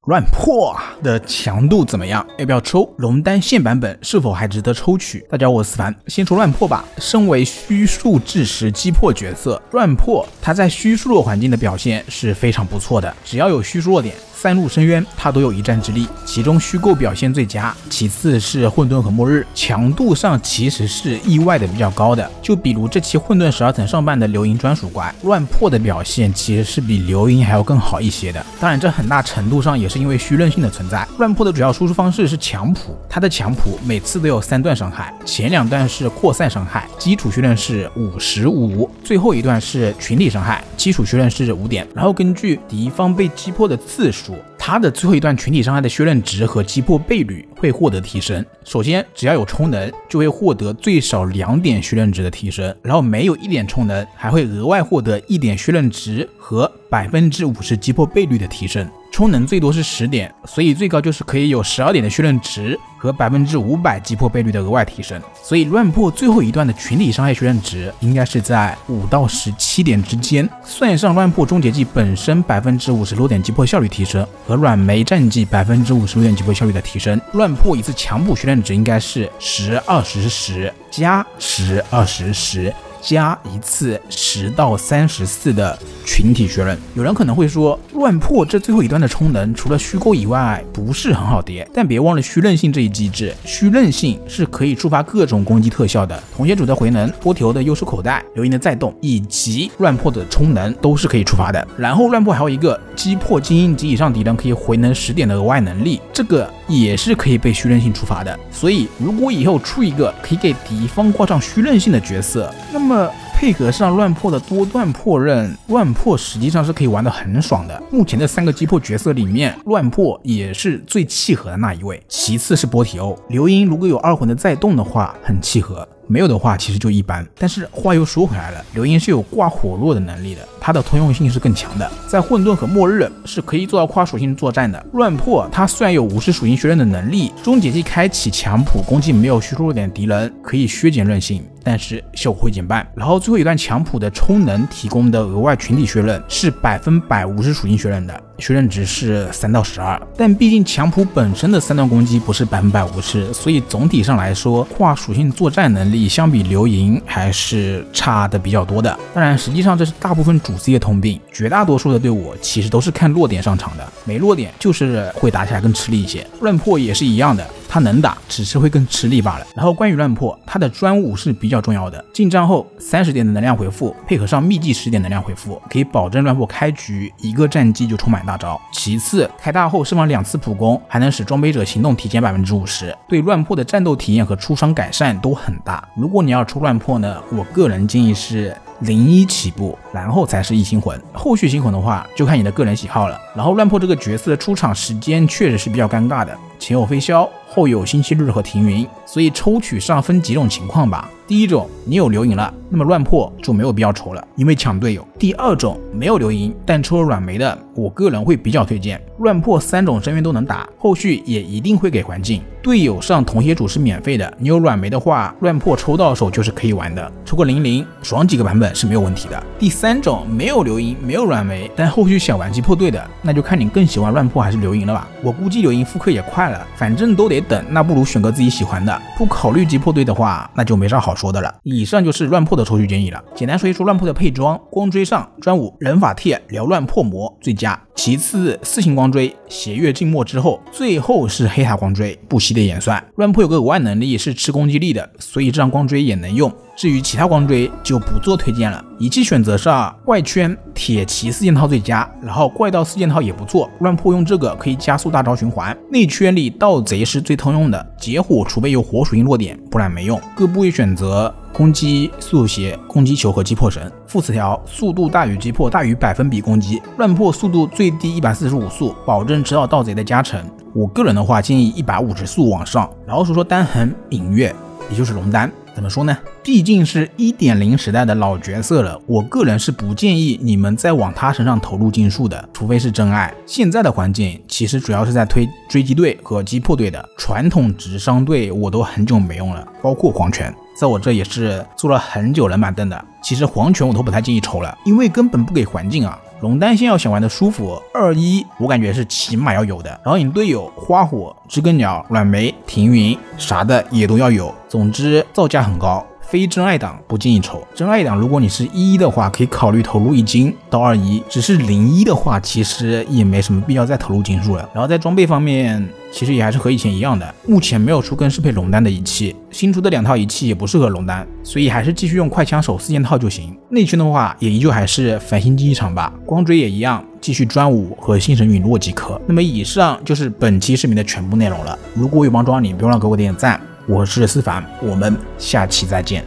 乱破的强度怎么样？要不要抽？龙丹现版本是否还值得抽取？大家好，我是思凡，先说乱破吧。身为虚数至实击破角色，乱破它在虚数弱环境的表现是非常不错的，只要有虚数弱点，三路深渊它都有一战之力，其中虚构表现最佳，其次是混沌和末日，强度上其实是意外的比较高的。就比如这期混沌12层上半的流萤专属怪，乱破的表现其实是比流萤还要更好一些的。当然这很大程度上也是因为虚韧性的存在。乱破的主要输出方式是强谱，它的强谱每次都有3段伤害，前2段是扩散伤害，基础血刃是55，最后一段是群体伤害，基础血刃是5点，然后根据敌方被击破的次数，它的最后一段群体伤害的血刃值和击破倍率会获得提升。首先只要有充能就会获得最少2点血刃值的提升，然后没有1点充能还会额外获得1点血刃值和50%击破倍率的提升。充能最多是10点，所以最高就是可以有12点的血刃值和500%击破倍率的额外提升。所以乱破最后一段的群体伤害血刃值应该是在5到17点之间，算上乱破终结技本身56%点击破效率提升和软梅战绩56%点击破效率的提升，乱破一次强补血刃值应该是10-20-10加10-20-10加一次10到34的群体血刃。有人可能会说，乱破这最后一段的充能除了虚构以外不是很好叠，但别忘了虚韧性这一机制，虚韧性是可以触发各种攻击特效的，同血主的回能、波提欧的右手口袋、流萤的再动以及乱破的充能都是可以触发的。然后乱破还有一个击破精英级以上敌人可以回能10点的额外能力，这个也是可以被虚韧性触发的。所以如果以后出一个可以给敌方挂上虚韧性的角色，那么配合上乱破的多段破刃，乱破实际上是可以玩得很爽的。目前的3个击破角色里面，乱破也是最契合的那一位，其次是波提欧。流萤如果有2魂的再动的话很契合，没有的话其实就一般。但是话又说回来了，流萤是有挂火络的能力的，它的通用性是更强的，在混沌和末日是可以做到跨属性作战的。乱破它虽然有无视属性血刃的能力，终结技开启强谱攻击没有虚弱点的敌人可以削减韧性，但是效果会减半。然后最后一段强谱的充能提供的额外群体血刃是100%无视属性血刃的，血刃值是3到12，但毕竟强谱本身的3段攻击不是100%无视，所以总体上来说跨属性作战能力相比流萤还是差的比较多的。当然实际上这是大部分主 C 的通病，绝大多数的队伍其实都是看弱点上场的，没弱点就是会打起来更吃力一些。乱破也是一样的，它能打，只是会更吃力罢了。然后关于乱破，它的专武是比较重要的，进账后30点的能量回复，配合上秘技10点能量回复，可以保证乱破开局一个战绩就充满大招。其次，开大后释放2次普攻，还能使装备者行动提前50%，对乱破的战斗体验和出伤改善都很大。如果你要出乱破呢，我个人建议是01起步，然后才是1星魂，后续星魂的话就看你的个人喜好了。然后乱破这个角色的出场时间确实是比较尴尬的，前有飞霄，后有星期日和停云，所以抽取上分几种情况吧。第一种，你有流萤了，那么乱破就没有必要抽了，因为抢队友。第二种，没有流萤但抽了软梅的，我个人会比较推荐乱破3种深渊都能打，后续也一定会给环境，队友上同血主是免费的，你有软梅的话，乱破抽到手就是可以玩的，抽个00爽几个版本是没有问题的。第三种，没有流萤没有软梅，但后续想玩击破队的，那就看你更喜欢乱破还是流萤了吧。我估计流萤复刻也快了，反正都得等，那不如选个自己喜欢的。不考虑击破队的话，那就没啥好说的了。以上就是乱破的抽取建议了。简单说一说乱破的配装，光锥上专武人法帖燎乱破魔最佳，其次4星光锥邪月静默之后，最后是黑塔光锥不惜的演算。乱破有个额外能力是吃攻击力的，所以这张光锥也能用。至于其他光锥就不做推荐了。仪器选择上，外圈铁骑4件套最佳，然后怪盗4件套也不错，乱破用这个可以加速大招循环。内圈里盗贼是最通用的，劫火除非有火属性弱点，不然没用。各部位选择攻击速度鞋、攻击球和击破神。副词条速度大于击破大于100%攻击，乱破速度最低145速，保证指导盗贼的加成。我个人的话建议150速往上。然后说说单横影月，也就是龙丹。怎么说呢？毕竟是 1.0 时代的老角色了，我个人是不建议你们再往他身上投入金术的，除非是真爱。现在的环境其实主要是在推追击队和击破队的，传统直伤队我都很久没用了，包括黄泉。在我这也是坐了很久冷板凳的。其实黄泉我都不太建议抽了，因为根本不给环境啊。 龙丹线要想玩的舒服，2-1我感觉是起码要有的。然后你队友花火、知更鸟、软梅、停云啥的也都要有。总之造价很高，非真爱党不建议抽。真爱党如果你是1-1的话，可以考虑投入1金到2-1，只是0-1的话，其实也没什么必要再投入金数了。然后在装备方面，其实也还是和以前一样的，目前没有出更适配龙丹的仪器，新出的2套仪器也不适合龙丹，所以还是继续用快枪手4件套就行。内圈的话，也依旧还是繁星竞技场吧，光追也一样，继续专武和星神陨落即可。那么以上就是本期视频的全部内容了，如果有帮助到你，别忘了给我点赞。我是思凡，我们下期再见。